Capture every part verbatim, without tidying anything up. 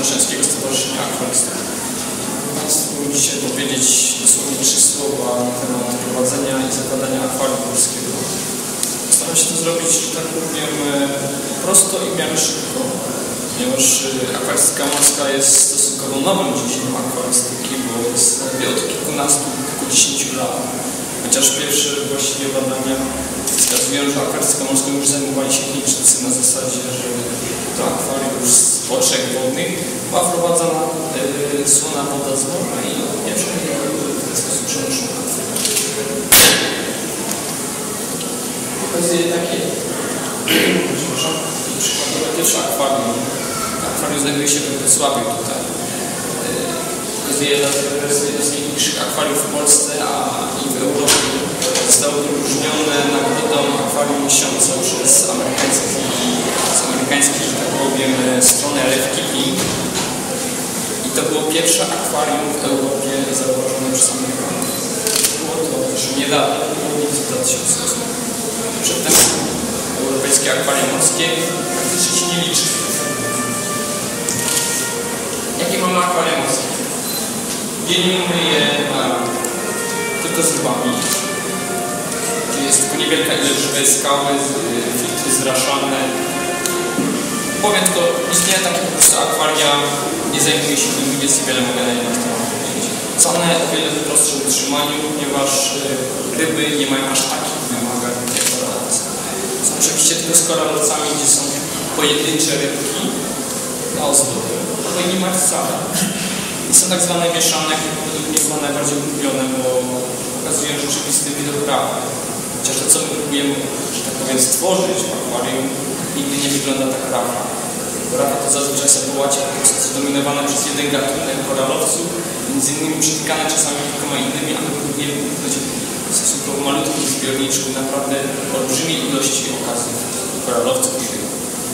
Dolnośląskiego Stowarzyszenia Akwarystyki. Państwu dzisiaj powiedzieć dosłownie trzy słowa na temat prowadzenia i zakładania akwarium morskiego. Staram się to zrobić, że tak powiem, prosto i w miarę szybko, ponieważ akwarystyka morska jest stosunkowo nowym dziedzinem akwarystyki, bo jest od kilkunastu, kilkudziesięciu lat. Chociaż pierwsze właściwie badania wskazują, że akwarystyką morską już zajmowali się Chińczycy na zasadzie, że to akwarium już z potrzeb wodnych była wprowadzana yy, słona woda z morza i od pierwszej w ten sposób przenoszona. Pokazuję takie przepraszam, przykładowe pierwsze akwarium. Akwarium znajduje się we Wrocławiu tutaj. Pokazuję jedno z największych akwariów w Polsce, a i w Europie. Zostało wyróżnione nagrodą akwarium miesiąca przez amerykańskich, z amerykańskiej, że tak powiem, strony R F Keeping. I to było pierwsze akwarium w Europie zauważone przez Amerykanów. Było to już niedawno, w dwa tysiące ósmym. Przedtem europejskie akwarium morskie praktycznie się nie liczy. Jakie mamy akwarium morskie? Dzielimy je na tylko z rybami. Jest tylko niewielka ilość żywej skały, filtry zraszane. Powiem tylko, istnieje takie po prostu akwaria, nie zajmuje się nimi, więc niewiele mogę na nie powiedzieć. Cone o wiele prostsze w utrzymaniu, ponieważ ryby nie mają aż takich wymagań jak koralowce. Są oczywiście tylko z koralowcami, gdzie są pojedyncze rybki na ozdobę, ale nie ma wcale. I są tak zwane mieszane, które według mnie są najbardziej ulubione, bo pokazują rzeczywisty widok rafy. Chociaż to, co my próbujemy, że tak powiem, stworzyć w akwarium, nigdy nie wygląda tak rafa. Bo rafa to zazwyczaj są połacie po prostu zdominowane przez jeden gatunek koralowców, między innymi przytykane czasami kilkoma innymi, a my próbujemy uniknąć w stosunkowo malutkim zbiorniczku naprawdę olbrzymiej ilości okazji koralowców i ryb.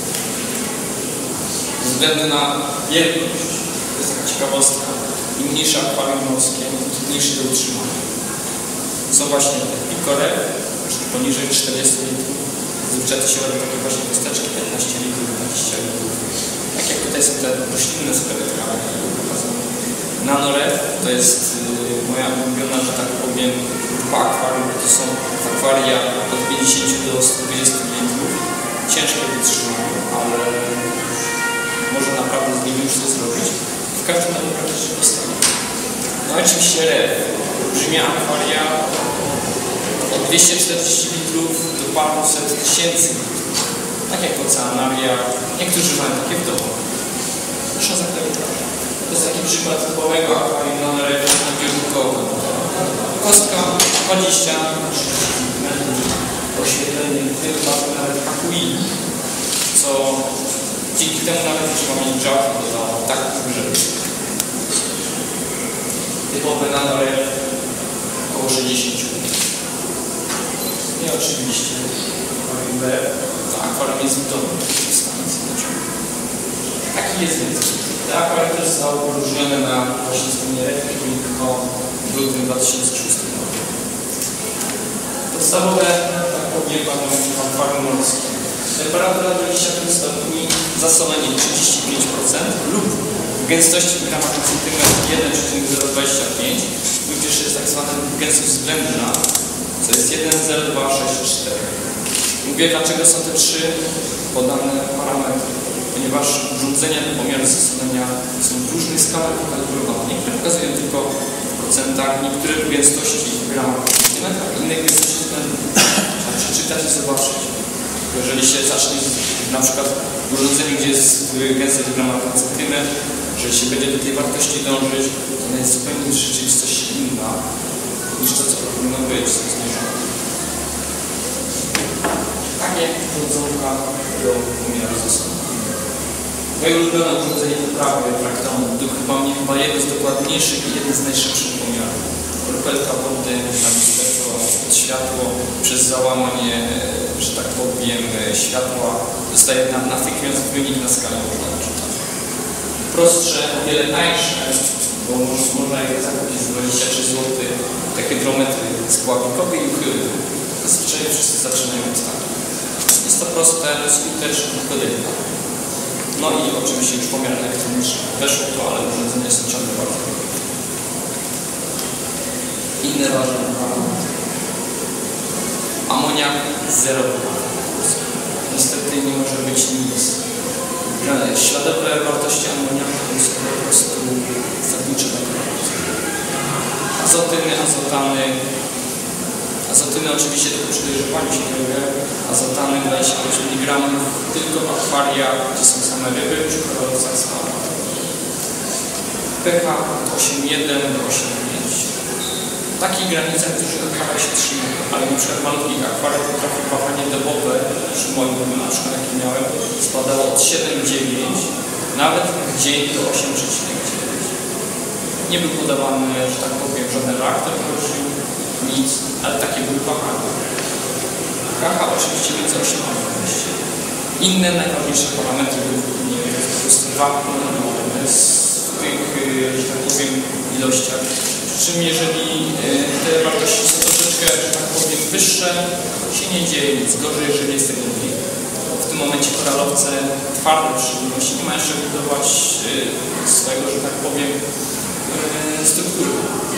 Ze względu na wielkość, to jest taka ciekawostka, im mniejsze akwarium morskie, tym trudniejsze do utrzymania. Są właśnie te pikorek, poniżej czterdziestu litrów. Zazwyczaj to się robi takie właśnie kosteczki piętnaście litrów, dwadzieścia litrów. Tak jak tutaj są te roślinne skeletka. Nanoref to jest yy, moja ulubiona, że tak powiem, dwa akwarium, to są akwaria od pięćdziesięciu do stu dwudziestu litrów. Ciężko do utrzymania, ale można naprawdę z nimi już coś zrobić. W każdym razie praktycznie dostanie. No i oczywiście ref. Olbrzymia akwaria od dwieście czterdzieści litrów do paruset tysięcy litrów. Tak jak oceanaria, niektórzy mają takie w domu. Proszę zaklarować. To jest taki przykład typowego akwarium na ref na kierunkowym. Kostka dwadzieścia metrów, oświetlenie tylko nawet kakui, co dzięki temu nawet nie trzeba mieć grzałki do domu, tak grzebić. Typowy nanoref około sześćdziesiąt litrów. I oczywiście akwarium B, to akwarium jest w domu w stacji do ciągu. Taki jest więc. Te akwarium też zostało wyróżnione na właśnie stronie R F Keeping w lutym dwa tysiące szóstym roku. Podstawowe, tak powiem, akwarium morskie. Temperatura dwadzieścia pięć stopni, zasolenie trzydzieści pięć procent lub w gęstości w gramach na centymetr jeden przecinek zero dwadzieścia pięć, tudzież jest tak zwana gęstość względna, co jest jeden przecinek zero dwa sześć cztery. Mówię, dlaczego są te trzy podane parametry, ponieważ urządzenia do pomiaru zasolenia są w różnych skalach wykalibrowane. Niektóre pokazują tylko w procentach, niektóre w gęstości w gramach na centymetr, a inne w gęstości względnej. Trzeba przeczytać i zobaczyć. Jeżeli się zacznie na przykład w urządzeniu, gdzie jest gęstość w gramach na centymetr, jeżeli się będzie do tej wartości dążyć, to ona jest zupełnie rzeczywistość inna niż to, co powinno być zmierzone. Takie urządzonka do pomiaru zasobów. Moje ulubione urządzenie poprawy traktonu, to chyba mnie chyba jeden z dokładniejszych i jeden z najszybszych pomiarów. Kropelka wody na lusterko od światło przez załamanie, że tak powiem, światła dostaje na, natychmiast wynik na skalę można odczytać. Prostsze, o wiele tańsze, bo można je zakupić za dwadzieścia trzy złote, te hydrometry spławikowe i uchyły. Zazwyczaj wszyscy zaczynają od tak. Jest to proste, skuteczne, tylko delikatne. No i oczywiście już pomiar elektroniczny weszło to, ale urządzenia są ciągle bardzo dobre. Inne ważne parametry. Amoniak zerowy. Niestety nie może być nic. Śladowe wartości amoniaku są po prostu zabójcze dla kierowcy. Azotyny, azotany. Azotyny oczywiście tylko przy dojrzewaniu się kieruje. Azotany dwadzieścia pięć miligramów tylko w akwariach, gdzie są same ryby, przy koralowcach same. pH osiem przecinek jeden do osiem przecinek pięć. W takich granicach dużych akwariach się trzymają, ale na przykład malutkich akwariach potrafi wahanie dobowe, przy moim na przykład jaki miałem, spadało od siedem przecinek dziewięć, nawet w dzień do osiem przecinek dziewięć. Nie był podawany, że tak powiem, żaden reaktor groził, nic, ale takie były wahania. pH oczywiście między osiem a dwanaście. Inne najważniejsze parametry nie po prostu wapno z tych, że tak powiem, ilościach. Przy czym jeżeli te wartości są troszeczkę, że tak powiem, wyższe, się nie dzieje nic. Gorzej, jeżeli jest tego mniej. W tym momencie koralowce twarde przy żywności nie ma jeszcze budować swojego, że tak powiem, struktury.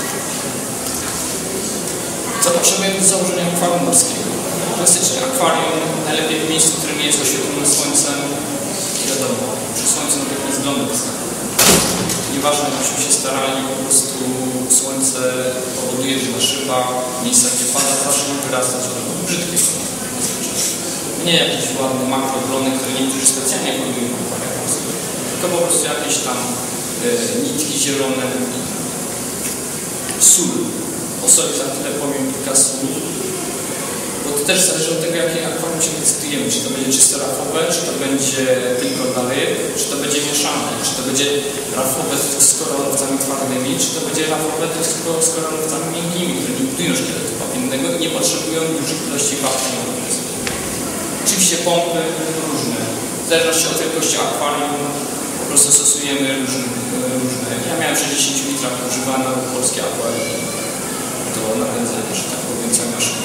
Co potrzebujemy do założenia akwarium morskiego? Klasycznie akwarium najlepiej w miejscu, które nie jest oświetlone słońcem. Wiadomo, przy słońcu na pewno zglądy wyskakują. Nieważne, byśmy się starali, po prostu słońce powoduje, że na szybach, miejsca, gdzie pada, zaczną wyrastać brzydkie glony. Nie jakieś ładne makroglony, które niektórzy specjalnie hodują w akwariach morskich, tylko po prostu jakieś tam e, nitki zielone, sól. O soli za tyle powiem kilka słów, bo to też zależy od tego, jakie akwarium się decydujemy. Czy to będzie czysto rafowe, czy to będzie tylko dla ryb, czy to będzie mieszane, czy to będzie rafowe z koralowcami twardymi, czy to będzie rafowe tylko z koralowcami miękkimi, które nie budują szkieletu wapiennego i nie potrzebują dużych ilości wapnia. Oczywiście pompy różne. W zależności od wielkości akwarium po prostu stosujemy różne. różne. Ja miałem sześćdziesiąt litrów używane polskie akwarium do napędzania, że tak powiem, całej maszyny.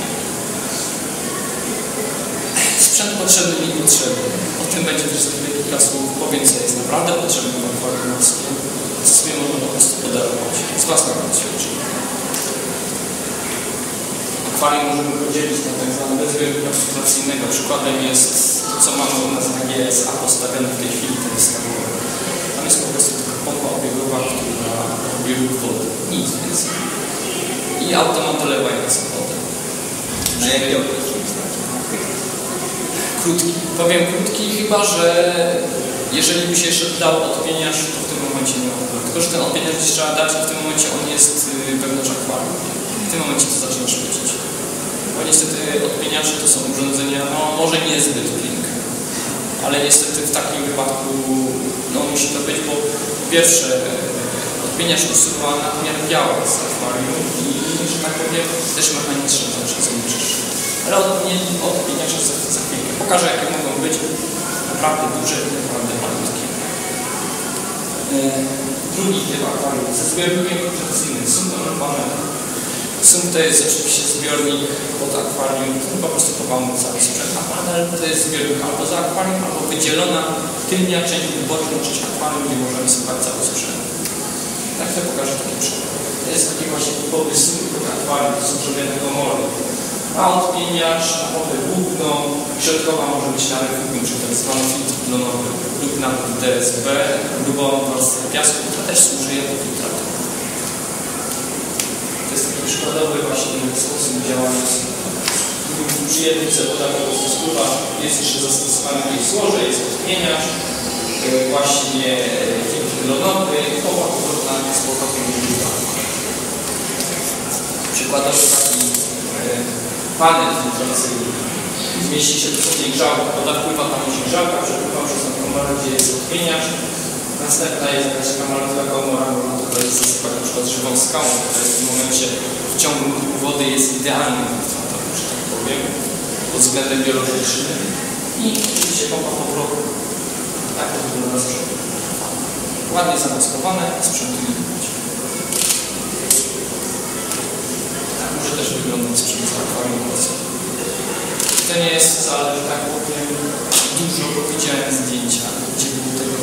Sprzęt potrzebny i niepotrzebny. O tym będzie też za chwilę kilka słów. Powiem, co jest naprawdę potrzebne w akwarium morskim, co sobie można po prostu podarować z własnego doświadczenia. Akwarium możemy podzielić na tak zwane bezwzględnie koncentracyjnego. Przykładem jest to, co mamy u nas na G S A postawione w tej chwili, ten wystawowy. Tam jest po prostu taka pompa obiegowa, która robi ruch wody. Nic więcej. I automat dolewający wodę. Na jakiej okres? Krótki. Powiem krótki, chyba że jeżeli by się jeszcze dał odpieniacz, to w tym momencie nie ma. Tylko że ten odpieniacz trzeba dać i w tym momencie on jest wewnątrz akwarium. W tym momencie to zaczyna szpecić. Bo niestety odpieniacze to są urządzenia, no może niezbyt piękne, ale niestety w takim wypadku no musi to być, bo po pierwsze odpieniacz usuwa nadmiar biała z akwarium i, że tak powiem, też mechanicznie zawsze zanieczyszcza. Ale odpieniacze za, za chwilkę. Pokażę, jakie mogą być naprawdę duże i naprawdę malutkie. Drugi typ akwarium ze zbiornikiem koncentracyjnym. Są to normalne. Sum to jest oczywiście zbiornik pod akwarium, który po prostu chowamy cały sprzęt, a panel to jest zbiornik albo za akwarium, albo wydzielona tylnia część wyboczna część akwarium, gdzie możemy schować cały sprzęt. Tak to pokażę taki przykład. To jest taki właśnie typowy sum pod akwarium, to są zrobione komory. Ma odpieniacz, ma wodę główną, środkowa może być na refugium, czyli tak zwany filtr glonowy lub na D S B, grubą warstwę piasku, która też służy jako filtrator. To jest taki przykładowy właśnie sposób działania. Przy jedynce woda po prostu spływa, jest jeszcze zastosowany w jej złoże, jest odpieniacz, właśnie filtr glonowy i pompa powrotna z powrotem źródła. Przykładowy taki panel filtracyjny. Zmieści się dosłownie grzałka, woda wpływa tam już grzałka, przepływa przez tą komorę, gdzie jest odpieniacz. Następna jest jakaś taka malutka komora, można tutaj zasypać na przykład żywą skałą, która jest w tym momencie w ciągu wody jest idealnym filtratorem, że tak powiem, pod względem biologicznym. I oczywiście pompa powrotu. Tak to wygląda z przodu. Ładnie zamaskowane, sprzętu nie widać. Tak może też wyglądać sprzęt z akwarium morskim. To nie jest wcale, że tak powiem, dużo, bo widziałem zdjęcia, gdzie było tego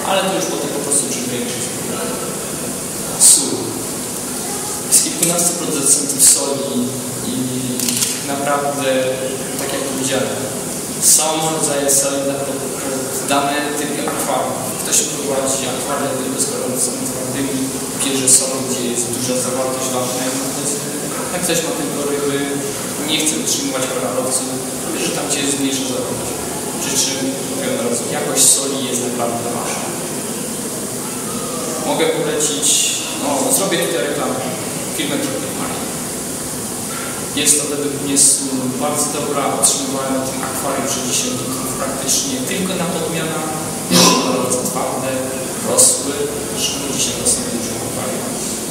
ale to już potem po prostu przy większość. Sól. Jest kilkunastu producentów soli i naprawdę, tak jak powiedziałem, są rodzaje soli dane typy akwarium. Ktoś prowadzi akwarium tylko z gorącymi twardymi, bierze solą, gdzie jest duża zawartość wapnia. Jak ktoś ma tylko ryby, nie chce utrzymywać koralowców, bierze tam, gdzie jest mniejsza zawartość. Przy czym jakość soli jest naprawdę wasza. Mogę polecić, no zrobię tutaj reklamę, firmę Tropic Marine. Jest to według mnie bardzo dobra, otrzymywałem na tym akwarium sześćdziesiąt litrów praktycznie tylko na podmiana, bardzo twarde, rosły, zresztą dzisiaj to są dużo akwarium.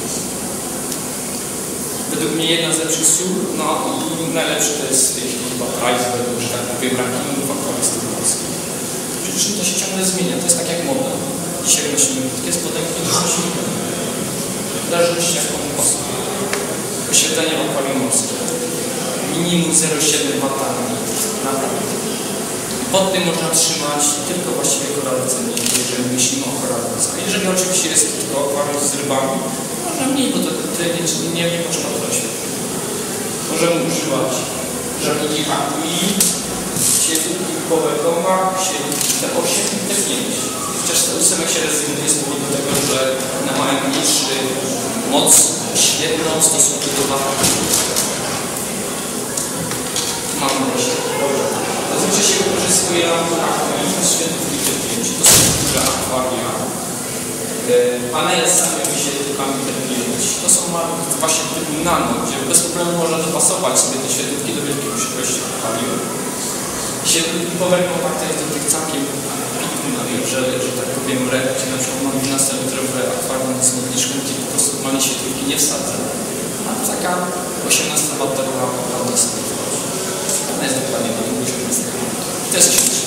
Według mnie jedna z lepszych sól, no i najlepszy to jest w tej chwili chyba Price, że tak powiem, rankingów akwarystów morskich. Przy czym to się ciągle zmienia, to jest tak jak moda. Dzisiaj nosimy krótkie spodenki, to nosimy w zależności jaką osobę. Posiadanie w akwarium morskim. Minimum zero przecinek siedem wata na litr. Naprawdę. Pod tym można trzymać tylko właściwie koralce, jeżeli myślimy o koralce. A jeżeli oczywiście jest tylko akwarium z rybami, można mniej, bo to nie, nie, nie potrzeba to oświetlenia. Możemy używać żarniki Akui, siedliówki typowe Goma, siedliówki T osiem i T pięć. Chociaż te ósemek się rezygnuje z powodu tego, że one mają mniejszy moc świetną w stosunku do wata. Mam proszę. Zazwyczaj się wykorzystuje Akui z siedliówki T pięć. To są duże akwaria. Panele z samymi świetlówkami T pięć to są właśnie typu nano, gdzie bez problemu można dopasować sobie te świetlówki do wielkiej możliwości akwarium. Świetlówki power kompakta jest do tych całkiem piku na wiebrze, że tak powiem, gdzie na przykład mam dwunastometrowe akwarium z modliczką, gdzie po prostu normalnie świetlówki nie wsadzę. A taka osiemnastowatowa naprawdę sobie wchodzi. Ona jest dokładnie do osiemnastego. To jest osiemnaście.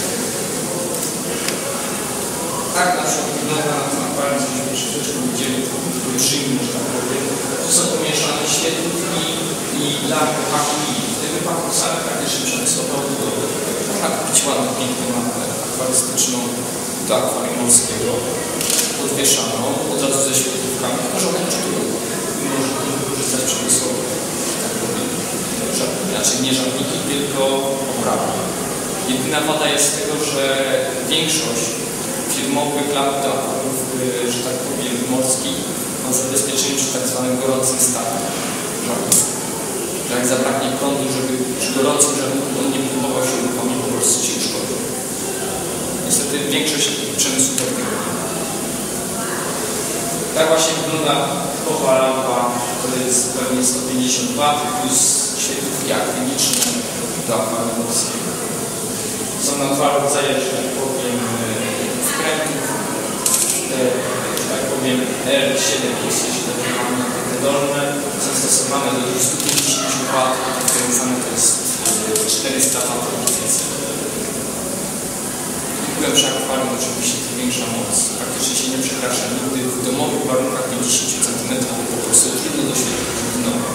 Tak na przykład wygląda na tym akwarium, żeśmy troszeczkę widzieli, przyjmij, że tak powiem. To są pomieszane świetlówki i lampy Akui. W tym wypadku salę praktycznie przemysłową budowę. Można kupić ładną, piękną lampę akwarystyczną do akwarium morskiego, podwieszaną od razu ze świetlówkami, tylko że one kosztują. Można wykorzystać przemysłowo, tak powiem. Znaczy nie żarniki, tylko oprawy. Jedyna wada jest tego, że większość firmowych lamp do akwariów, że tak powiem, morskich ma zabezpieczenie przy tak zwanym gorącym stanie. Że jak zabraknie prądu, żeby przy gorącym żarniku on nie próbował się uruchomić, po prostu się uszkodzi. Niestety większość przemysłu tak nie robi. Tak właśnie wygląda typowa lampa, to jest pewnie sto pięćdziesiąt watów plus świetlówki akrylniczne do akwarium morskiego. Są na dwa rodzaje, że tak powiem, wkrętów, te, że tak powiem, R siedem plus te dolne, są stosowane do stu pięćdziesięciu watów, wkręcane to jest czterysta watów różnicy. Głębsza akwarium oczywiście to większa moc, praktycznie się nie przekracza nigdy w domowych warunkach pięćdziesiąt centymetrów, po prostu trudno doświadczyć w domu.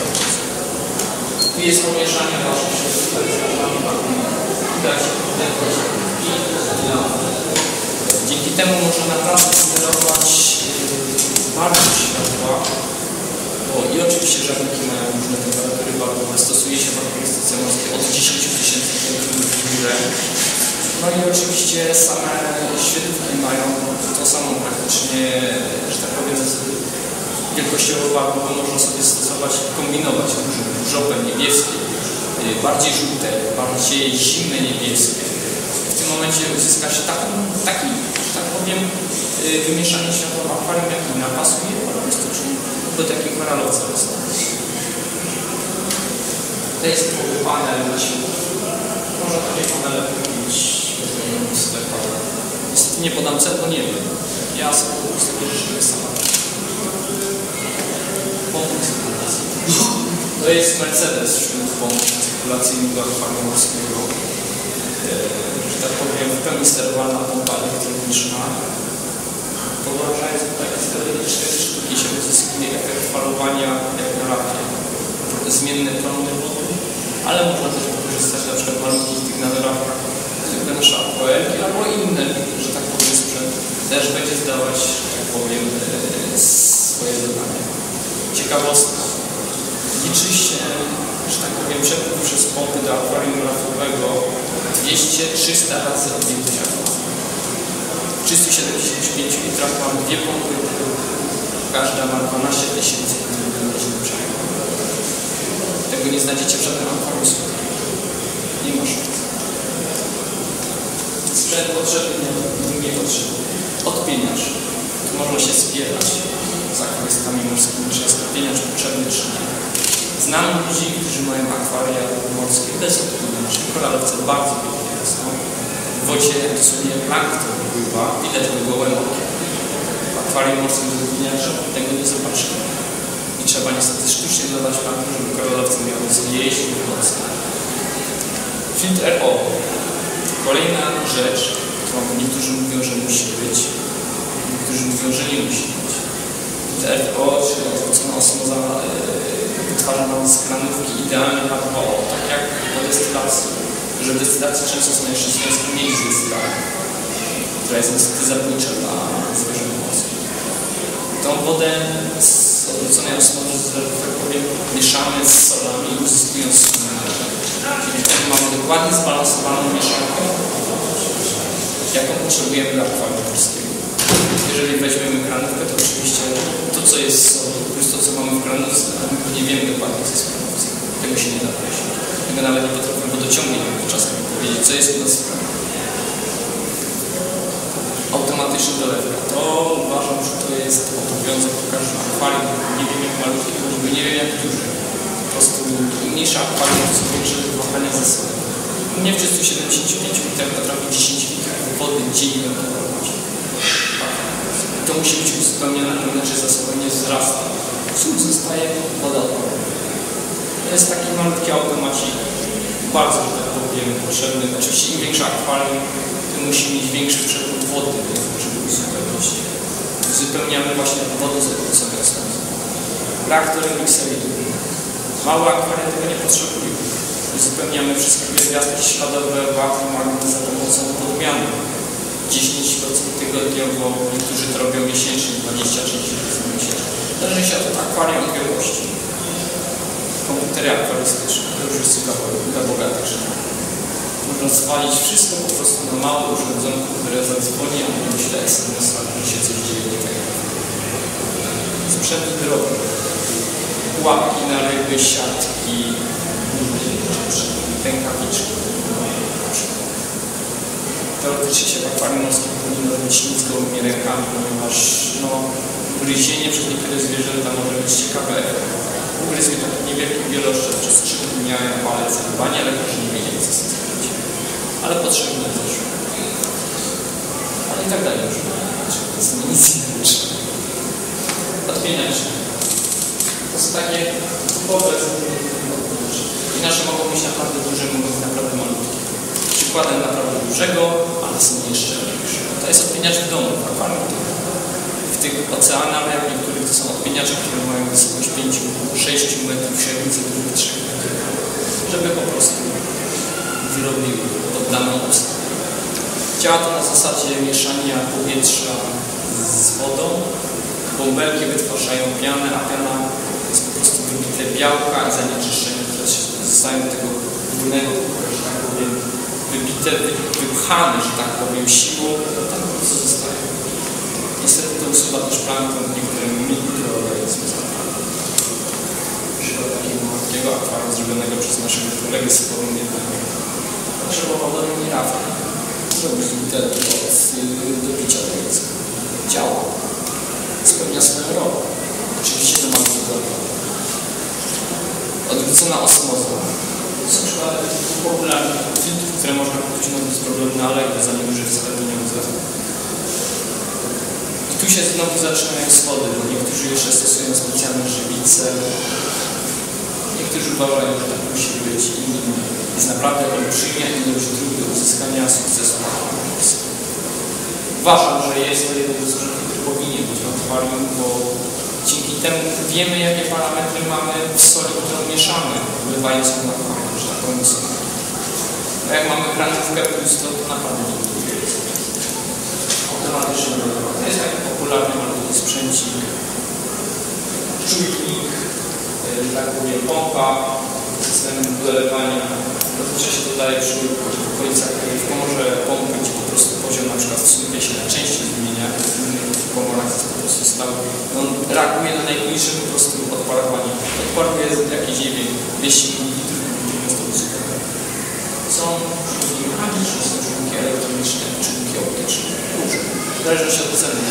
Tu jest pomieszanie naszych światłów, widać i lampy. Dzięki temu można naprawdę sterować bardzo światła, bo i oczywiście żarniki mają różne temperatury barwowe, stosuje się w akwarystyce morskiej od dziesięciu tysięcy metrów w górę. No i oczywiście same świetlówki mają tą samą praktycznie, że tak powiem, wielkościowo barwę, bo można sobie stosować, kombinować różne, różowe, niebieskie, bardziej żółte, bardziej zimne niebieskie. W tym momencie uzyska się taki, taki że tak powiem, wymieszanie światła w akwarium, jaki napasuje kolorystycznie do takiego koralowca. To jest typowy panel na świetlówki. Można takie panele kupić w sklepach. Niestety nie podam cen, bo nie wiem. Ja sobie po prostu takie rzeczy nie sama. Pomnik cyrkulacyjny. To jest Mercedes wśród pomnik cyrkulacyjnych do akwarium morskiego. Że tak powiem, w pełni sterowana pompa elektroniczna. Podłączając tutaj cztery sztuki się uzyskuje efekt falowania jak na rapie. Zmienne prądy wody, ale można też wykorzystać na przykład malutkich tych nanorapach, zwykle nasze aquarelki albo inne, że tak powiem, sprzęty. będzie zdawać, że tak powiem, swoje zadania. Ciekawostka. Liczy się, że tak powiem, przepływ przez pompy do akwarium rafowego dwieście do trzystu razy objętość akwarium. W trzystu siedemdziesięciu pięciu litrach mam dwie pompy, każda ma dwanaście tysięcy kubów. Tego nie znajdziecie w żadnym akwarium. Nie ma szans. Sprzęt potrzebny, nie potrzebny. Odpieniacz. Tu można się spierać z akwariustami morskimi, czy jest odpieniacz potrzebny, czy nie. Znam ludzi, którzy mają akwaria morskie bez odpieniacza. Koralowce bardzo pięknie rosną. W wodzie dosłownie plankton pływa, widać go gołym okiem. W akwarium morskim z odpieniaczem tego nie zobaczymy. I trzeba niestety sztucznie dodawać plankton, żeby koralowce miały zjeść w nocy. Filtr R O. Kolejna rzecz, którą niektórzy mówią, że musi być, niektórzy mówią, że nie musi być. Filtr R O, czyli odwrócona osmoza, wytwarza nam z kranówki idealnie H dwa O, tak jak po destylacji. Że w destylacji często są jeszcze związki mniej z destylami, która jest niestety zabójcza dla zwierząt morskich. Tą wodę z odwróconej osmozy, że tak powiem, mieszamy z solami, uzyskując czyli wtedy mamy dokładnie zbalansowaną mieszankę, jaką potrzebujemy dla akwarium morskiego. Jeżeli weźmiemy kranówkę, to oczywiście to, co jest z solu, plus to, co mamy w kranówce, nie wiemy dokładnie, co jest w kranówce. Tego się nie da określić. Tego nawet nie potrafimy wodociągnięć czasami powiedzieć, co jest u nas w kranówce. Automatyczna dolewka. To uważam, że to jest obowiązek w każdym akwarium. Nie wiem jak malutki, choćby nie wiem jak duży. Po prostu mniejsza akwarium, to są większe wahania ze sobą. Nie w trzystu siedemdziesięciu pięciu litrach potrafi dziesięć litrów wody dziennie oddawać. To musi być uzupełnione, inaczej zasoby nie wzrasta. Sól zostaje, woda odpada. To jest taki malutki automacik, bardzo, że tak powiem, potrzebny. Oczywiście im większa akwarium, tym musi mieć większy przepływ wody, żeby uzupełnić. Uzupełniamy właśnie wodę z odwróconej osmozy. Reaktory mikserydu. Małe akwarium tego nie potrzebują. Uzupełniamy wszystkie gwiazdki śladowe w akwarium za pomocą podmiany. dziesięć procent tygodniowo, niektórzy to robią miesięcznie, dwadzieścia do trzydziestu procent miesięcznie. Zależy się od akwarium od wielkości. Komputery akwarystyczne, to już jest dla, dla bogatych rzeczy. Można zwalić wszystko po prostu na małe urządzonko, które zadzwoni, a nie myślę es em es, że się coś dzieje nie tak. Sprzęt drogi. Pułapki na ryby, siatki, rękawiczki. Teoretycznie się w akwarium morskim powinno robić nic gołymi rękami, ponieważ no, gryzienie przez niektóre zwierzęta może być ciekawe. Ugryzł mnie taki niewielki wieloszczep, przez trzy dni miałem palec zerwania, ale też nie wiedzieli, co z tym zrobić. Ale potrzebne też. Ale i tak dalej już. To jest nic innego. Odpieniacze. To są takie typowe inaczej mogą być naprawdę duże, mogą być naprawdę malutkie. Przykładem naprawdę dużego, ale są jeszcze większe. To jest odpieniacz w domu, w akwarium. W tych oceanach, jak niektórych to są odpieniacze, które mają wysokość pięć do sześciu metrów, średnicy drugich trzech metrów. Żeby po prostu wyrobiły pod daną ustawę. Działa to na zasadzie mieszania powietrza z wodą. Bąbelki wytwarzają pianę, a piana jest po prostu wybite białka i zanieczyszczenia, które zostają do tego górnego, że tak powiem, wybite, wypchane, że tak powiem, siłą, to tam po prostu zostaje. Niestety to usuwa też plankton i niektóre mikroorganizmy zapalne. Przykład takiego malutkiego akwarium zrobionego przez naszego kolegę z Poruniernego. Potrzebował do mnie rafę. Zrobić butelkę do picia tego. Działa. Spełnia swoją rolę. Oczywiście to mamy wygodne. Odwrócona osmoza. Są przykłady popularnych filtrów, które można kupić no, bez problemu na Allegro za nieduży względnie. I tu się znowu zaczynają schody, bo niektórzy jeszcze stosują specjalne żywice. Niektórzy uważają, że tak musi być i jest naprawdę olbrzymia ilość dróg do uzyskania sukcesu na konkursie. Uważam, że jest to jeden z rzeczy, który powinien być w akwarium, bo dzięki temu wiemy, jakie parametry mamy w soli, którą mieszamy, wlewając ją na akwarium, że tak powiem sobie. A jak mamy kranówkę plus, to naprawdę nie jest. Automatycznie. To jest czujnik, yy, tak powiem pompa, system dolewania. Zazwyczaj się dodaje przy okolicach w komorze pompy, gdzie po prostu poziom na przykład wsunięcia się na części zmienia, w komorach jest po prostu stały. On reaguje na najmniejsze po prostu odparowanie. Odparuje jakieś, nie wiem, dwieście mililitrów są czujniki mechaniczne, są czujniki elektroniczne, czujniki optyczne. Różne. W zależności od ceny.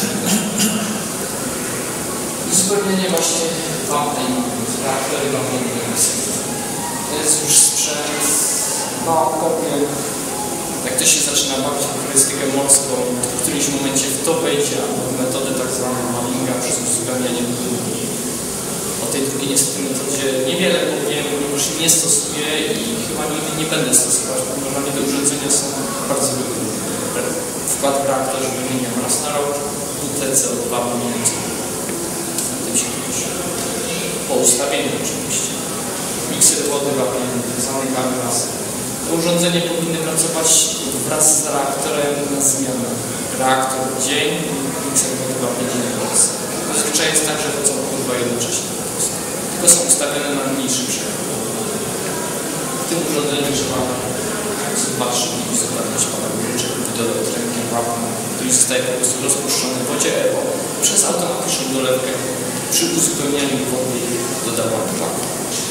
Uzupełnienie właśnie wapnej reaktory wapniennej emisji. To jest już sprzęt na kopie. Jak to się zaczyna bawić w turystykę morską, w którymś momencie w to wejdzie, albo w metody tak zwaną malinga przez uzupełnianie. O tej drugiej niestety metodzie niewiele powiem, już nie stosuję i chyba nigdy nie będę stosować, ponieważ dla mnie te urządzenia są bardzo wygodne. Wkład w reaktorze wymieniam raz na rok, W T C O dwa wymieniam na tym się pisze. Po ustawieniu oczywiście. Mikser wody wapnienny, zamykamy raz. To urządzenie powinny pracować wraz z reaktorem na zmianę. Reaktor dzień, mikser wody wapnienny noc. Zazwyczaj jest tak, że chodzą obydwa jednocześnie. Tylko są ustawione na mniejszy przekrój. W tym urządzeniu trzeba dwa trzy dni uzupełniać parametryczek widelotrękiem wapna, który zostaje po prostu rozpuszczony w wodzie E O przez automatyczną dolewkę przy uzupełnianiu wody dodawamy wapna.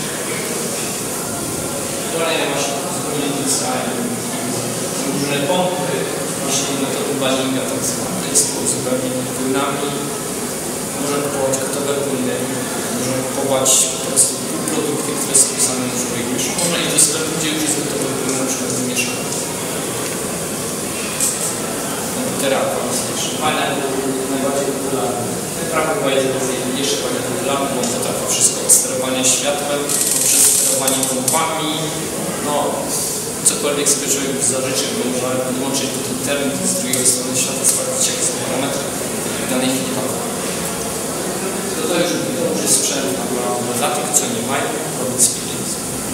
Kolejne właśnie uzupełnienie design, różne pompy, właśnie metody balinga tak zwane, to jest po uzupełnieniu płynami. Możemy kupować gotowe płyny, możemy kupować po prostu produkty, które są pisane na człowiek mieszał. Można iść do sklepu, gdzie już jest gotowe płyny, na przykład wymieszane. Terapia fajna, najbardziej popularna. Prawo chyba jest najmniejsze, bardzo popularne, bo on potrafi wszystko od sterowania światłem, poprzez sterowanie pompami. No, cokolwiek sobie człowiek zażyczy, bo można wyłączyć pod internet z drugiej strony świata, sprawdzić jakie są parametry danej chwili. To, to, już, to już jest sprzęt naprawdę dla tych, co nie mają, robić z pieniędzy.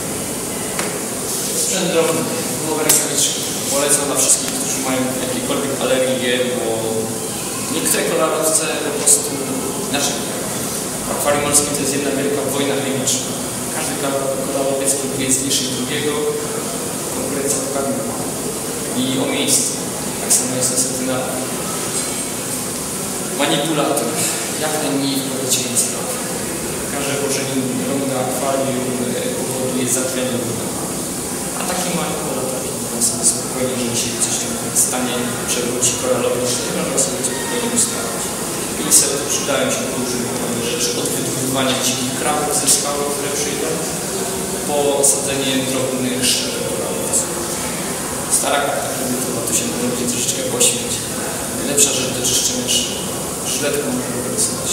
Sprzęt drobny, nowe rękawiczki. Polecam dla wszystkich, którzy mają jakiekolwiek alergie, bo niektóre koralowce po prostu, znaczy akwarium morskie to jest jedna wielka wojna chemiczna. Każdy koralowiec próbuje zniszczyć drugiego, konkurencja pokarmowa i o miejsce. Tak samo jest niestety na manipulator. Jak najmniej wprowadzić spraw. Każde włożenie ronda akwarium powoduje zatrwianie wodą. A taki manipulator sobie spokojnie, że się coś tam stanie, przewróci koralowi, to można sobie spokojnie ustawić. Pinsety przydają się do używania rzeczy od wydobywania dzikich krabów ze skały, które przyjdą, po sadzenie drobnych szczerek koralowców. Stara karta kredytowa, to się będzie troszeczkę pośmieć. Lepsza rzecz do czyszczenia żyletką można wykorzystać.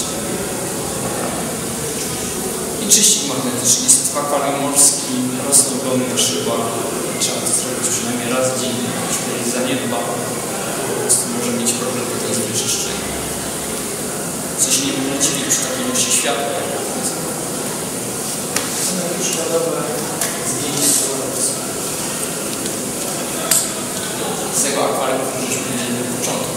I czyścik magnetyczny. Jest w akwarium morskim roztopiona szyba. Trzeba to zrobić przynajmniej raz dziennie. Jeśli ktoś zaniedba, po prostu może mieć problem potem z wyczyszczeniem. Coś nie wrócili przy takiej ilości światła. Są przykładowe zdjęcia z tego akwarium, które żeśmy widzieli na początku.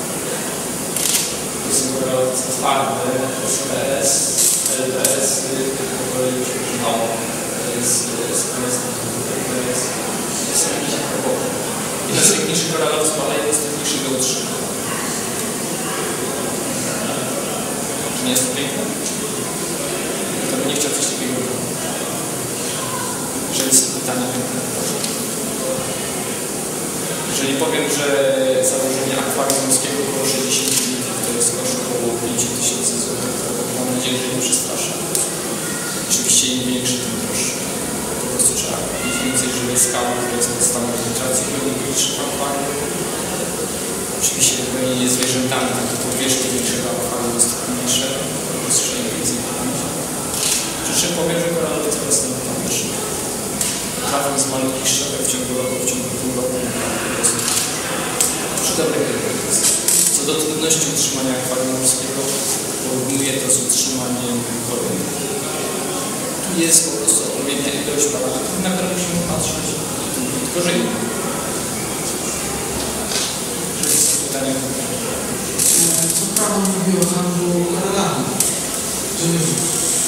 To są koralowce twarde, S P S, L P S, po kolei no, to jest S P S, to jest jest jakiś akrobowy. Jeden z technicznych koralowców, ale jeden z technicznych do utrzymania. Czy nie jest to piękne? To bym nie chciał coś takiego robić. Jeżeli jest pytanie piękne. Jeżeli powiem, że założenie akwarium morskiego około sześćdziesiąt litrów to jest koszt około pięć tysięcy złotych, to mam nadzieję, że nie przestraszę. Oczywiście im większy, tym droższy. Po prostu trzeba mieć więcej żywej skały, która jest podstawą filtracji biologicznych akwarium. Oczywiście wypełnienie zwierzętami, takie powierzchnie większego akwarium jest trudniejsze, po prostu trzeba im więcej wypełnić. Przy czym powiem, że koralowice rosną na powierzchni. Trafią z malutkich szczepek w ciągu roku, w ciągu pół roku. Przy dobrej regulacji. Co do trudności utrzymania akwarium morskiego, porównuje to z utrzymaniem korony. Tu jest po prostu odpowiednia ilość parametrów, na które musimy patrzeć. Tylko, że inne. Jeżeli są pytania. Co prawdą mówił o handlu koralami? Czy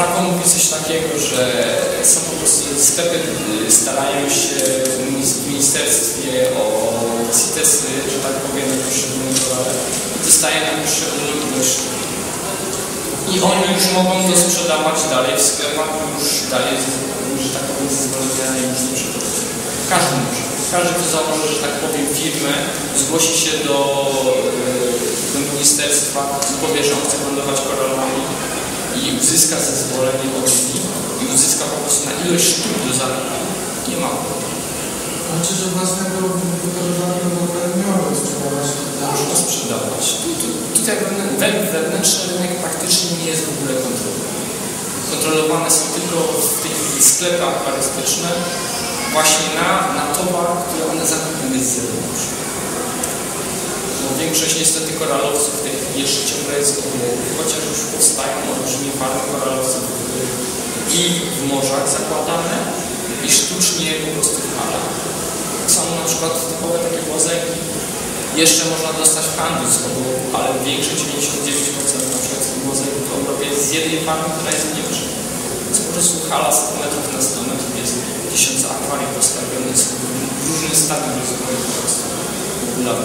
prawo mówi coś takiego, że są po prostu sklepy starają się w ministerstwie o CITES-y, że tak powiem, na poszczególne towary, dostaje na poszczególną ilość. I oni już mogą to sprzedawać dalej w sklepach, już dalej, że tak powiem, zezwolenia już nie przeprowadzi. Każdy może. Każdy, kto założy, że tak powiem, firmę, zgłosi się do, do ministerstwa i powie, że on chce handlować koralami i uzyska zezwolenie od nich i uzyska po prostu na ilość sztuk do zakupu. Nie ma. Znaczy, że własnego wykorzystanego nie mogą sprzedawać. Można sprzedawać. Tu, tu, tutaj wewnętrzny rynek praktycznie nie jest w ogóle kontrolowany. Kontrolowane są tylko w tych sklepy akwarystyczne właśnie na, na towar, który one zakupują z zewnątrz. No, większość niestety koralowców tych jeszcze ciągle jest obłogu, chociaż już powstają olbrzymie farmy koralowców i w morzach zakładane i sztucznie po prostu w halach. Są na przykład typowe takie mozaiki. Jeszcze można dostać w handlu z obłogu, ale większość, dziewięćdziesiąt dziewięć procent na przykład z mozaik w Europie jest z jednej farmy, która jest w Niemczech. Jest po prostu hala sto metrów na sto metrów, jest tysiące akwariów postawionych, są w różnym stadium rozwoju po prostu popularne.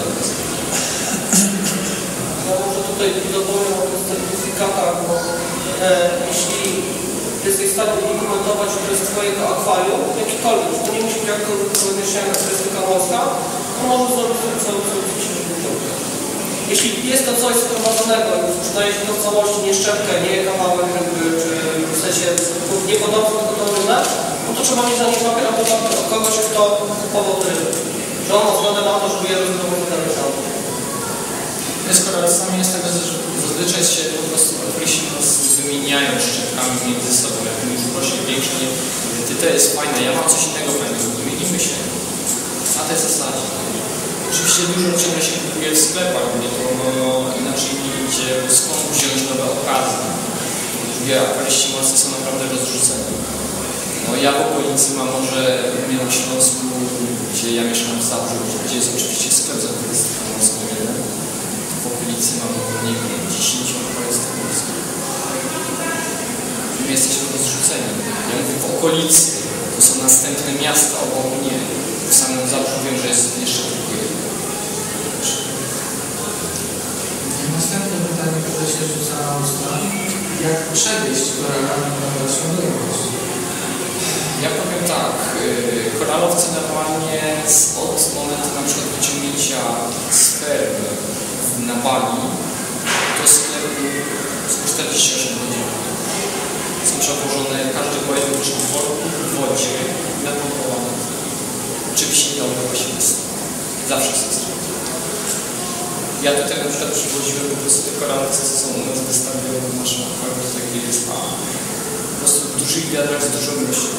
Ja może tutaj dopowiem o tych certyfikatach, bo e, jeśli jesteś w stanie dokumentować, że to jest twojego akwarium, jakikolwiek, to nie musi być jakkolwiek rozmieszczenia charakterystyka morska, to możesz zrobić to, co ci Jeśli jest to coś sprowadzonego, sprzedajesz to w całości, nie szczepkę, nie kawałek ryby, czy w sensie niepodobne do rynka, no to trzeba mieć za nie papier, albo papier od kogoś, kto kupował te ryby. Że on ma zgodę na to, żeby je rozbudować na rynku. Z koralcami jest tak, że zazwyczaj się po prostu określi nas wymieniają szczepkami między sobą, jak już właśnie większe, nie, ty to jest fajne, ja mam coś innego fajnego, wymienimy się na tej zasadzie. Oczywiście dużo czego się kupuje w sklepach, bo to no, inaczej nie idzie, bo skąd wziąć nowe okazje. Drugie akwaryści morscy są naprawdę rozrzuceni. No ja w okolicy mam może mnie na Śląsku, gdzie ja mieszkam w Zabrzu, gdzie jest oczywiście sklep z akwarystyką morską jeden. W okolicy mam, nie wiem, dziesięć akwarystyk morskich. My jesteśmy rozrzuceni. Ja mówię w okolicy, to są następne miasta obok mnie. W samym Zabrzu wiem, że jest jeszcze tylko jedno. Następne pytanie, które się rzuca na usta. Jak przewieźć koralami na świadomość? Ja powiem tak, koralowcy normalnie od momentu na przykład wyciągnięcia spermy na Bali do sklepu są czterdzieści osiem godzin. Są przewożone każdy pojedynczy w w wodzie, napompowane. Czym się nie oblewa się jest. Zawsze są straty. Ja tutaj na przykład przywoziłem po prostu te koralce, co są u nas wystawione w naszym akwarium, tak gdzie jest a po prostu w dużych wiadrach z dużą ilością.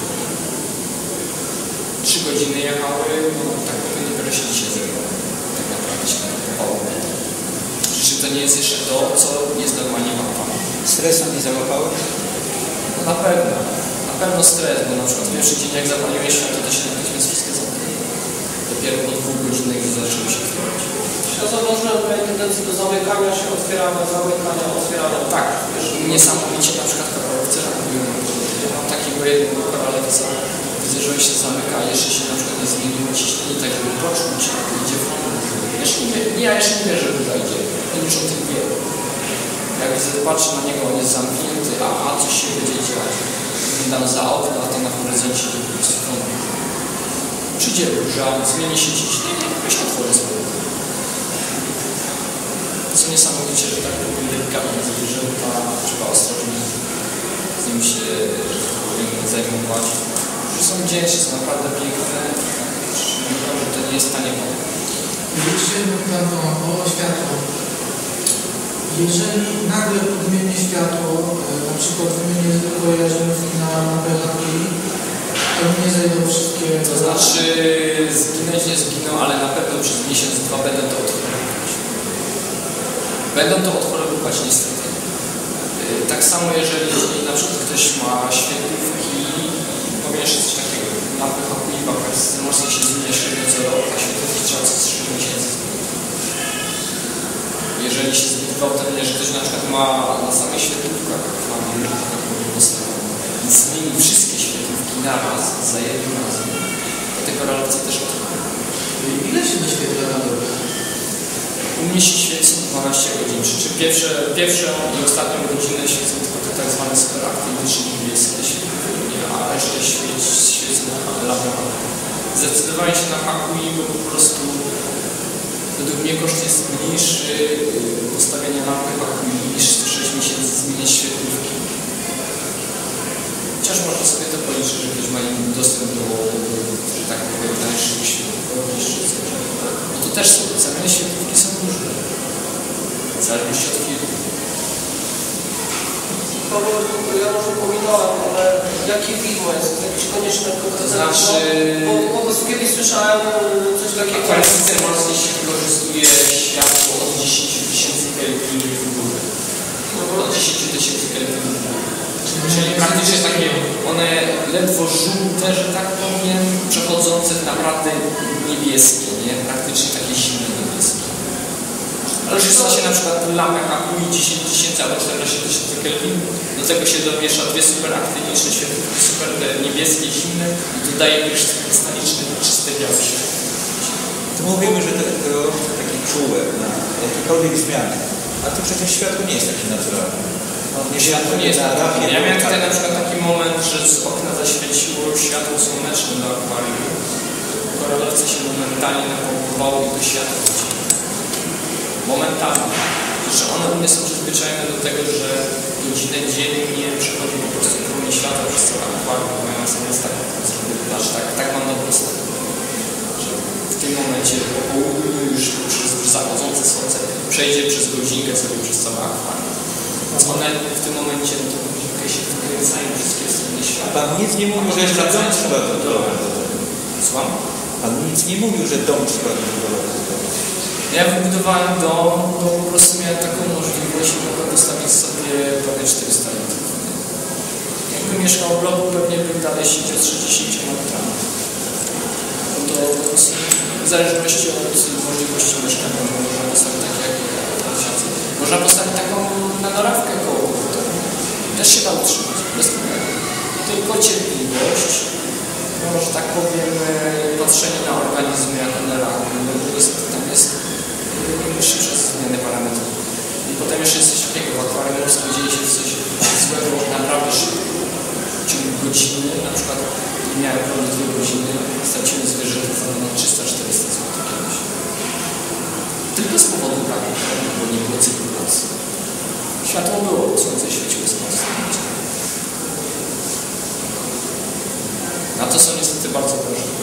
Trzy godziny jechały, no tak powiem, dopiero się dzisiaj zrobiło. Tak naprawdę się napakowało. Czy to nie jest jeszcze to, co jest normalnie w akwarii? Stresu nie załapały? No na pewno. Na pewno stres, bo na przykład pierwszy dzień jak zapaliłeś światło, to się natychmiast wszystkie zamknęły. Dopiero po dwóch godzinach zaczęły się otwierać. Ja zauważyłem pewnej tendencji do zamykania się, otwierania, zamykania, otwierania. Tak, niesamowicie na przykład koralowcy reagują. Ja mam takiego jednego koralowca, widzę, że on się zamyka, a jeszcze się na przykład nie zmieniło ciśnienie, tak żeby poczuć, jak idzie w rąk. Ja jeszcze nie wierzę, że tutaj idzie. On już o tym wie. Jak widzę, patrzę na niego, on jest zamknięty, a, a coś się będzie dziać. Dam za okno, a to na horyzoncie po prostu krąży. Przyjdzie burza, zmieni się ciśnienie, i się otworzy sobie. Co niesamowicie, że tak powiem, delikatne zwierzęta, trzeba ostrożnie z nim się, że tak powiem, zajmować. Że są wdzięczne, są naprawdę piękne, naprawdę to nie jest tanie woda. Jeszcze pewno o światło. Jeżeli nagle podmieni światło, na przykład wymienię tylko jarzynówki na napędzaki, to nie zajdą wszystkie... To znaczy zginąć nie zginą, ale na pewno przez miesiąc, dwa będą to odchorowywać. Będą to odchorowywać niestety. Tak samo jeżeli na przykład ktoś ma świetlówki, powiem jeszcze coś takiego, lampy hakuliwa w morskiej się zmienia średnio co rok, a świetlówki trzeba co trzy miesięcy zmienić. Jeżeli się zbyt gwałtownie, że ktoś na przykład ma na samych świetlówkach, ma postawione. zmieni wszystkie świetlówki naraz, za jednym razem, to te koralowce też odchodzą. Ile się doświetla na dobę? U mnie się świecą dwanaście godzin, przy czym pierwsze, pierwszą i ostatnią godzinę świecą tylko te tak zwane superaktywne niebieskie świetlówki, a resztę świeci, świecą lampą. Zdecydowałem się na Hakui, bo po prostu według mnie koszt jest mniejszy postawienia lampy Hakui niż co sześć miesięcy zmieniać świetlówki. Chociaż można sobie to policzyć, że ktoś ma dostęp do, że tak powiem, tańszych świetlówek, no to też są, ceny świetlówki są różne. W zależności od firmy. Ja może pominąłem, ale jakie widmo jest? Jakieś konieczne To znaczy... Bo po prostu kiedyś słyszałem coś takiego... W kwalifice morskiej się wykorzystuje światło od dziesięciu tysięcy kelwinów w górę. Od dziesięciu tysięcy kelwinów w górę. Czyli praktycznie takie, one ledwo żółte, że tak powiem, przechodzące w naprawdę niebieskie, nie? Praktycznie takie zimne niebieskie. Ale już jest się na przykład lampę Hakui dziesięć tysięcy albo czternaście tysięcy kelwinów, do tego się domiesza dwie super aktywniejsze świetlówki, super te niebieskie, zimne i to daje już krystaliczne, czyste białe światło. To mówimy, że to, to taki czułek na jakiekolwiek zmiany, a to przecież światło nie jest takie naturalne. Nie, światło nie jest naturalne. Ja miałem tutaj na przykład taki moment, że z okna zaświeciło światło słoneczne do akwarium. Koralowce się momentalnie napompowało i to światło wyciekło. Momentalnie. Że one u mnie są przyzwyczajone do tego, że godzinę dziennie przechodzi po prostu promień światła przez całe akwarium. Ja sobie jest tak zrobione, tak, tak mam na prostu. Że w tym momencie po południu już przez zachodzące słońce przejdzie przez godzinkę sobie przez całe akwarium. Więc one w tym momencie no to godzinkę się wkręcają wszystkie strony A światła. Pan nic nie mówił, że jeszcze dom trzeba wybudować. Słucham? Pan nic nie mówił, że dom trzeba wybudować. Ja wybudowałem dom, bo po prostu miałem taką możliwość, że mogłem wystawić sobie prawie czterysta litrów. Jakbym mieszkał w bloku, pewnie bym dalej siedział z sześćdziesięcioma litrami. No to po prostu w zależności od możliwości mieszkania można postawić takie jak można postawić taką na narawkę koło. Też się da utrzymać, bez problemu. Tylko cierpliwość, no, że tak powiem, patrzenie na organizm jak on reaguje, bo jest, tam jest szybsze zmiany parametrów. I potem jeszcze jest coś takiego, w akwarium morskim dzieje się coś złego naprawdę szybko. W ciągu godziny, na przykład miałem prawie dwie godziny, straciłem zwierzęta za na trzysta czterysta złotych kiedyś. Tylko z powodu braku, bo nie było cyrkulacji. Światło było, słońce świeciło z mocno. A to są niestety bardzo wrażliwe.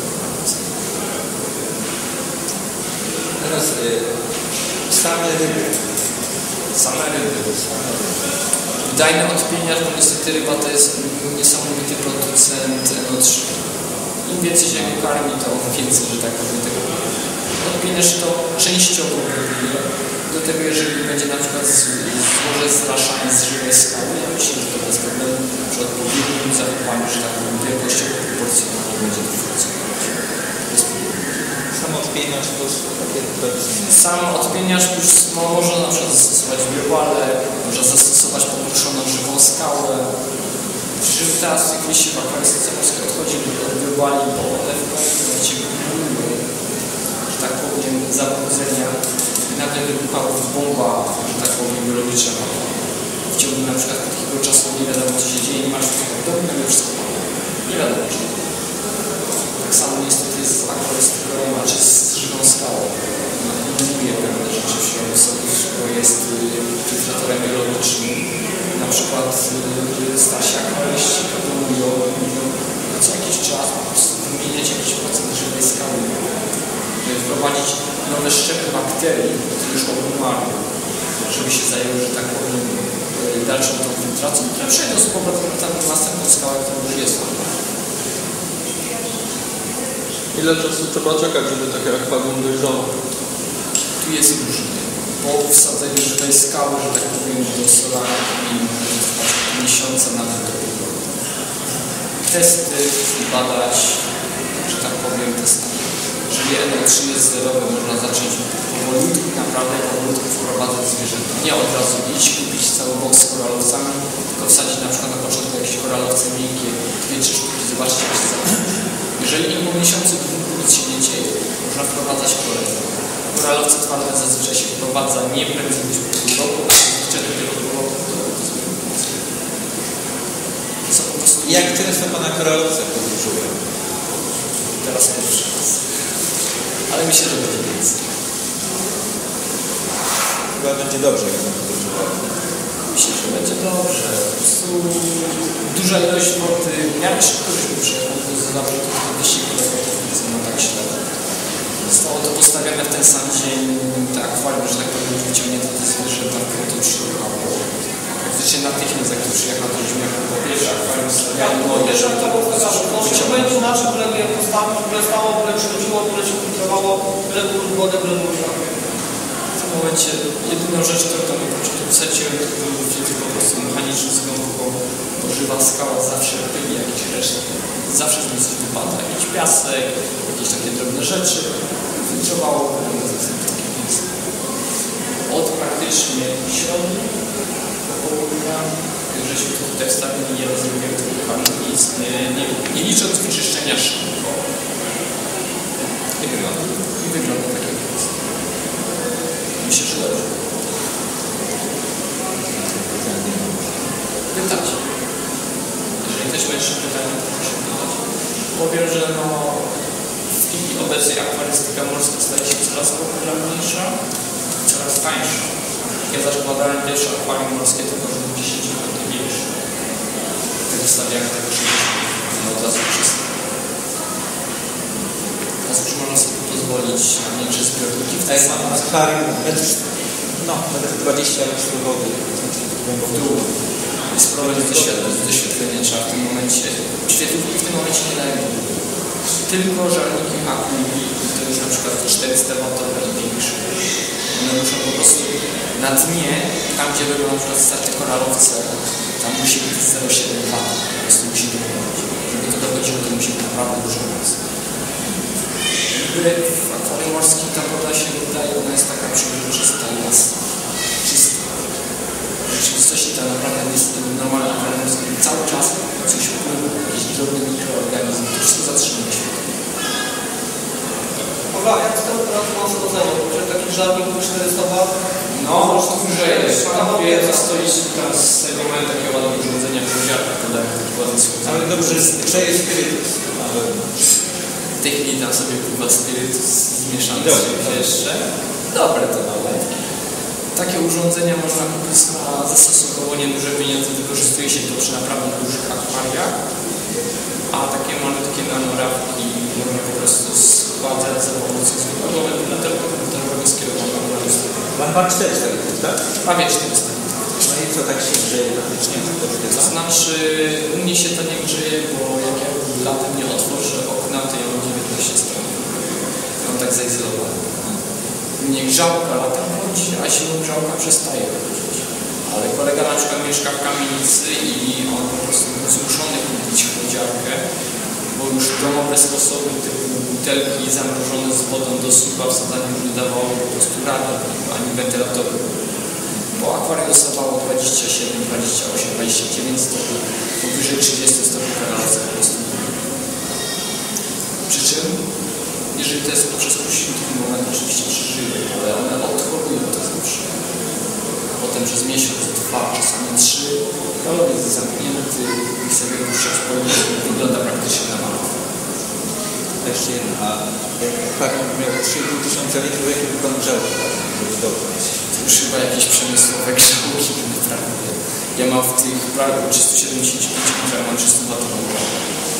Teraz y, same ryby. Same ryby. Wydajny odpieniarz, bo niestety ryba to jest niesamowity producent N O trzy. Im więcej się go karmi, to więcej, że tak powiem, tego. Odpieniarz to częściowo wybije. Do tego, jeżeli będzie na przykład złoże zraszane z żywej skały, ja myślę, że to bez problemu przy odpowiednim zachowaniu, że tak powiem, wielkościowo proporcjonalnie będzie to funkcjonować. Sam odpieniacz to jest takie tradycyjne. Sam odpieniacz już no, można na przykład zastosować biopale, można zastosować pokruszoną żywą skałę. Przy teraz w liście w akwarystyce morskiej odchodzi od biopali, bo one w końcu wywołują, że tak powiem, zabrudzenia i nagle wybuchała bomba, że tak powiem, biologiczna. W ciągu na przykład takiego czasu nie wiadomo co się dzieje, nie masz wszystkiego w domu, nie wszystko. Nie wiadomo czy. Tak samo niestety jest z akwarystyką, czy z żywą skałą. Eliminuje pewne rzeczy w środku sobie, bo jest filtratorem biologicznym. Na przykład starsi akwaryści proponują co jakiś czas po prostu wymieniać jakiś procent żywej skały. Wprowadzić nowe szczepy bakterii, które już obumarły, żeby się zajęły, że tak powiem, dalszą tą filtracją, które przejdą z powrotem na następną skałę, którą już jest. Ile czasu trzeba czekać, żeby takie akwarium dojrzało? Tu jest różnie. Po wsadzeniu żywej skały, że tak powiem, do solarium może trwać miesiące nawet do pół. Testy, badać, że tak powiem, testami. Że N O trzy jest zerowe, można zacząć powolutku, naprawdę powolutku wprowadzać zwierzęta. Nie od razu iść, kupić cały boks z koralowcami, tylko wsadzić na przykład na początku jakieś koralowce miękkie, dwie, trzy sztuki, zobaczyć jak się zacznie. Jeżeli im po miesiącu, dwóch nic się nie dzieje, można wprowadzać kolejne. Koralowce twarde zazwyczaj się wprowadza nie prędzej niż po pół roku, a zazwyczaj dopiero po roku to są po prostu... Jak często pana koralowce podróżują? Teraz pierwszy raz. Ale myślę, że będzie więcej. Chyba będzie dobrze, jak będą podróżowały. Myślę, że będzie dobrze. Po prostu duża ilość wody, w miarę szybko żeśmy przejechali do zawodów, to wyścig kolejowy, no tak średnio. Zostało to postawione w ten sam dzień, te akwarium, że tak powiem, wyciągnięte te zwierzęta, które to przyjechało. Praktycznie natychmiast, jak to przyjechał, to żeśmy jako po pierwsze akwarium stawiali moje, żeby to po prostu szybko To się będzie inaczej, byle je postawić, byle stało, byle przychodziło, byle się filtrowało, byle było wodę, byle było światło. w tym momencie jedyną rzecz, którą tam na początku wsadziłem, to był filtr po prostu mechaniczny z gąbką, bo żywa skała zawsze pyli jakieś resztki. Zawsze z nim coś wypada, jakiś piasek, jakieś takie drobne rzeczy. Filtrowało takie miejsce. Od praktycznie środka do południa, żeśmy to tutaj wstawili, nie rozrobiłem tylko nic, nie, nie, nie licząc wyczyszczenia szybko. I wygląda, i wygląda tak jak jest. Myślę, że dobrze. Pytać. Jeżeli ktoś ma jeszcze pytania, to proszę pytać. Powiem, że no w chwili obecnej akwarystyka morska staje się coraz popularniejsza, coraz tańsza. Ja zakładałem pierwsze akwarium morskie, to może być dziesięć lat większe. Wtedy stawiałem tego sześćdziesiąt, no od razu wszystko. Teraz już można sobie pozwolić na mniejsze zbiorniki. A jest mam akwarium, metr, no, metr dwadzieścia litrów wody, znaczy głęboko w dół. Jest problem z doświetleniem, trzeba w tym momencie, świetlówki w tym momencie nie dają. Tylko żarniki Akuli, to jest na przykład czterysta watowe i większe. One muszą po prostu na dnie, tam gdzie robią na przykład starcie koralowce, tam musi być zero przecinek siedem watów, po prostu musi dochodzić. Żeby to dochodziło, to musi być naprawdę dużo mocy. W akwarium morskim ta woda się wydaje, ona jest taka przejrzysta i jasna, czysta. W rzeczywistości ta naprawdę jest normalna akwarium morskim. Cały czas coś wpływa, jakieś drobne mikroorganizmy, to wszystko zatrzymuje się. Dobra, jak z tego teraz masz chodzenie? Czy taki żarnik czterysta watów? No, duże jest. Tam wie, to stoi tam z tego momentu takiego ładnego urządzenia proziarka, podają taki ładny słońce. Ale dobrze, grzeje spirytus. W tej chwili tam sobie pływa spirytus zmieszany z czymś jeszcze. Dobre to nawet. Takie urządzenia można kupić na zastosowało nieduże pieniądze, wykorzystuje się to przy naprawdę dużych akwariach, a takie malutkie nanorawki można po prostu składać za pomocą zwykłego wentylatora komputerowego skierowanego na lustro. Pan ma czterysta litrów, tak? Prawie czterysta. No i co, tak się grzeje praktycznie? To znaczy, u mnie się to nie grzeje, bo jak ja latem nie otworzę okna, to ja mam dziewiętnaście stopni. Mam tak zaizolowany. Mnie grzałka latem chodzi, a zimą grzałka przestaje chodzić. Ale kolega na przykład mieszka w kamienicy i on po prostu był zmuszony kupić chłodziarkę, bo już domowe sposoby typu butelki zamrożone z wodą do supa wsadzanie już nie dawało po prostu rady, ani wentylatoru. Bo akwarium dostawało dwadzieścia siedem, dwadzieścia osiem, dwadzieścia dziewięć stopni, powyżej trzydzieści stopni koralacja po prostu. Przy czym, jeżeli to jest poprzez krótki moment, oczywiście przeżyły, ale one odchodują to zawsze. A potem przez miesiąc, dwa, czasami trzy, kolor jest zamknięty i sobie puszczać po wygląda praktycznie na martwy. Jeszcze jedno, a jak akwarium miał trzy i pół tysiąca litrów, jaki by pan grzał, żeby dobrze mieć? To już chyba jakieś przemysłowe grzałki, naprawdę. Ja mam w tych prawie trzysta siedemdziesiąt pięć litrów, mam trzysta watową grzałkę.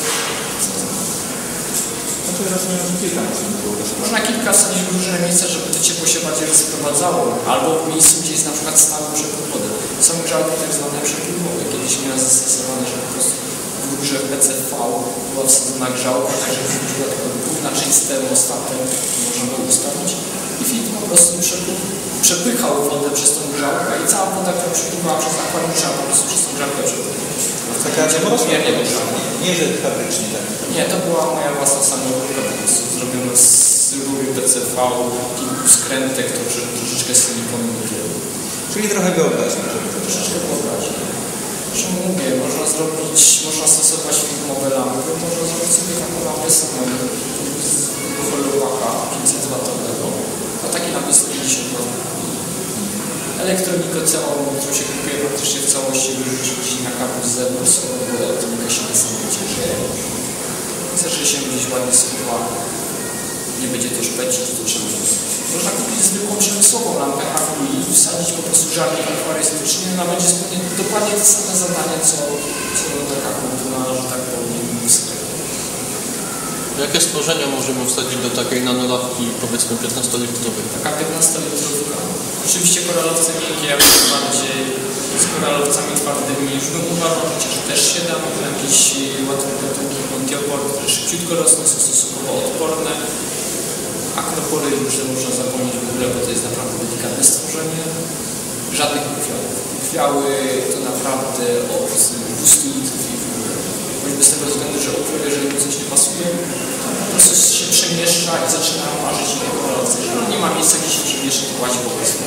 No to rozumiem, że kilka musimy było rozpocząć. Można kilka wsadzić w różne miejsca, żeby to ciepło się bardziej rozprowadzało, albo w miejscu, gdzie jest na przykład stały przepływ wody. Są grzałki tak zwane przepływowe. Kiedyś miałem zastosowane, że po prostu w górze w P C V była wsadzona grzałka, także była taka główna część z termostatem, można było ustawić i filtr po prostu przepychał wodę przez tą grzałkę i cała woda, która przepływała przez akwarium, trzeba po prostu przez tą grzałkę przepłynąć. Taka Niepomiernie nie, że fabrycznie tak. Nie, to była moja własna samoróbka, po prostu zrobiona z z rury P C V, kilku skrętek, to że troszeczkę silikonu wygięło. Czyli trochę wyobraźni. Troszeczkę wyobraźni. Zresztą mówię, można zrobić, można stosować filmowe lampy, można zrobić sobie taką lampę samą z holowaka pięćset watowego, a takie lampy sto pięćdziesiąt watów. Elektronikę całą, którą się kupuje praktycznie w całości, wyrzucić na kabel z zewnątrz, bo elektronika się niesamowicie grzeje. Zacznie się gdzieś ładnie schowała. Nie będzie to szpecić, to trzeba. Można kupić zwykłą przemysłową lampę H W I, wsadzić po prostu żarnik akwarystycznie, ona będzie spełniać dokładnie te same zadania, co, co taka kultura, że tak powiem, w sklepie. Jakie stworzenia możemy wsadzić do takiej nanolawki, powiedzmy piętnastolitrowej? Taka piętnastolitrówka. Oczywiście koralowce miękkie, jak najbardziej z koralowcami twardymi już bym uważał, chociaż też się da, jakieś łatwe gatunki montiopory, które szybciutko rosną, są stosunkowo odporne. Akropory już można zapomnieć w ogóle, bo to jest naprawdę delikatne stworzenie. Żadnych kwiałów. Kwiały to naprawdę od dwustu litrów i w ogóle. Choćby z tego względu, że ukrył, jeżeli mu coś nie pasuje, to po prostu się przemieszcza i zaczyna marzyć inne koralowce. Jeżeli nie ma miejsca, gdzie się przemieszcza, to łazi po prostu.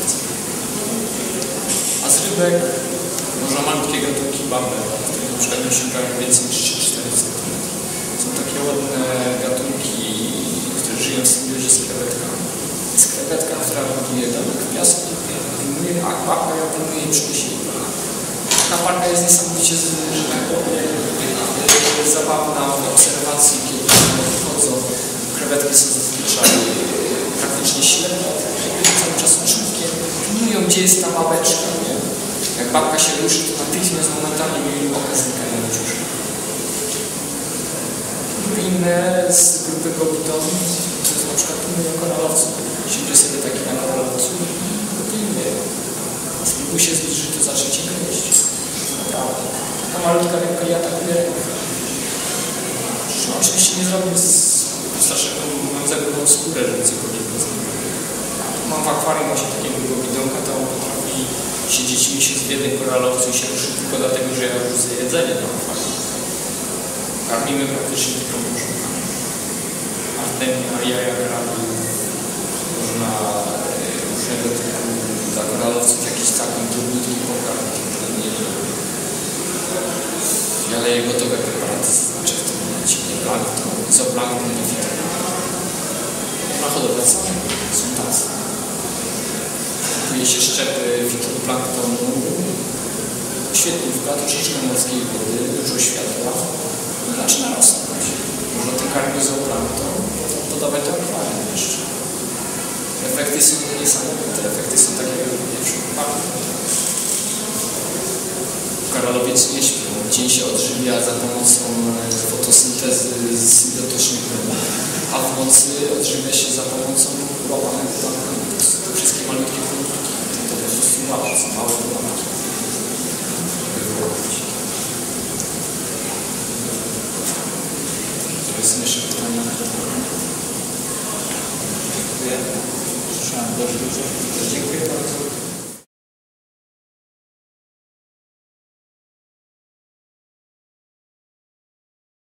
A z rybek można malutkie gatunki babel, które na przykład nie osiągają więcej niż trzy cztery centymetry. Są takie ładne gatunki, które żyją w symbiozie z krewetkami. Jest krewetka, która buduje domek w piasku, wyjmuje, a babka ją wyjmuje i przynosi. Ta parka jest niesamowicie, że tak powiem, zabawna w obserwacji, kiedy wychodzą. Krewetki są zazwyczaj praktycznie ślepne, cały czas czubkiem. Pilnują, gdzie jest ta babeczka, nie? Jak babka się ruszy, to natychmiast momentami jej oka znikają na ciuszku. Inne z grupy Gobitonu, to jest na przykład pilnują koralowców. Siedzi sobie taki na koralowcu i go pilnuje. Spróbuj się zbliżyć, to zacznie cię gryźć. Naprawdę. Ta malutka rybka i atakuje rybów. No, oczywiście nie zrobię z starszego, mam za grubą skórę, żeby cokolwiek go zrobić. Mam w akwarium właśnie takiego gobidonka, to on potrafi siedzieć miesiąc w jednym koralowcu i się ruszy tylko dlatego, że ja rzucę jedzenie do akwarium. Karmimy praktycznie tylko muszkami. Artemia, jaja krabi, można różnego typu dla koralowców jakiś całkiem trudniki pokarm. Ja leję gotowe preparaty, znaczy w tym momencie nie plankton, zooplankton i witaminy. Można hodowlać same, są tacy. Kupuje się szczepy fitoplanktonu, świetlówka, troszeczkę morskiej wody, dużo światła. Zaczyna rosnąć. Można ten karmić zooplankton, dodawać do akwarium jeszcze. Efekty są niesamowite, efekty są takie jak w przypadku. Koralowiec nie śpią. Dzień się odżywia za pomocą fotosyntezy symbiotycznych rybów, a w nocy odżywia się za pomocą łapanek plankton. Te wszystkie malutkie produktki. To po prostu małe, są małe planki. Są jeszcze pytania? Dziękuję. Słyszałem dość dużo. Dziękuję bardzo.